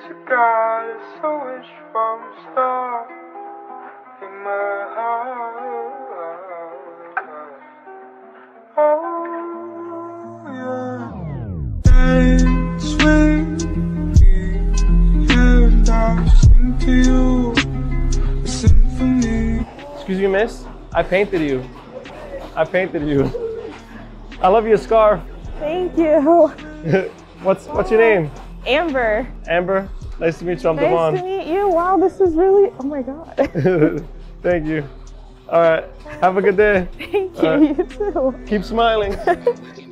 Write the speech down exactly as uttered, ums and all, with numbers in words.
a God, it's a wish from a star in my heart. Oh, yeah. Dance with me, and I'll sing to you a symphony. Excuse me, miss. I painted you. I painted you. I love your scarf. Thank you. what's what's your name? Amber. Amber. Nice to meet you. I'm Nice Devon. to meet you. Wow, this is really, oh my God. Thank you. All right. Have a good day. Thank you, Right. you too. Keep smiling.